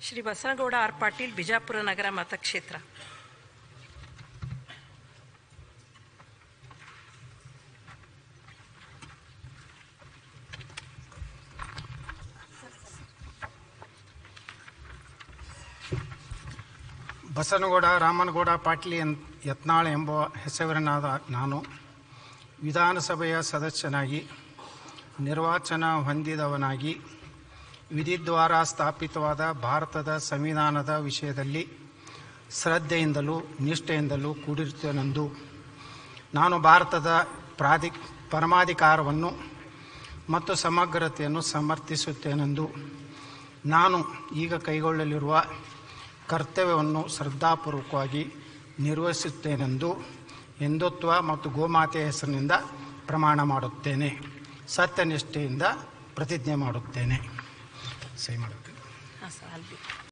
Shri Basanagouda R Patil, Bijapur ನಗರ ಮತಕ್ಷೇತ್ರ. ಬಸನಗೌಡ ರಾಮನಗೌಡ ಪಾಟೀಲ್ ಯತ್ನಾಳ್ ಎಂಬ ಹೆಸರಿನಾದ ನಾನು ವಿಧಾನಸಭೆಯ ಸದಸ್ಯನಾಗಿ ನಿರ್ವಾಚನ ಹೊಂದಿದವನಾಗಿ ವಿಧಿದ್ವಾರ ಸ್ಥಾಪಿತವಾದ ಭಾರತದ ಸಂವಿಧಾನದ ವಿಷಯದಲ್ಲಿ ಶ್ರದ್ಧೆಯಿಂದಲೂ ನಿಷ್ಠೆಯಿಂದಲೂ ಕೂಡಿರುತ್ತೇನೆಂದು ನಾನು ಭಾರತದ ಪರಮಾಧಿಕಾರವನ್ನು ಮತ್ತು ಸಮಗ್ರತೆಯನ್ನು ಸಮರ್ಥಿಸುತ್ತೇನೆಂದು ನಾನು ಈಗ ಕೈಗೊಳ್ಳಲಿರುವ ಕರ್ತವ್ಯವನ್ನು ಶ್ರದ್ಧಾಪೂರ್ವಕವಾಗಿ ನಿರ್ವಹಿಸುತ್ತೇನೆಂದು ಹಿಂದುತ್ವ ಮತ್ತು ಗೋಮಾತೆಯ ಹೆಸರಿನಿಂದ ಪ್ರಮಾಣ ಮಾಡುತ್ತೇನೆ. ಸತ್ಯನಿಷ್ಠೆಯಿಂದ ಪ್ರತಿಜ್ಞೆ ಮಾಡುತ್ತೇನೆ. ಸಹಿ ಮಾಡುತ್ತೇನೆ.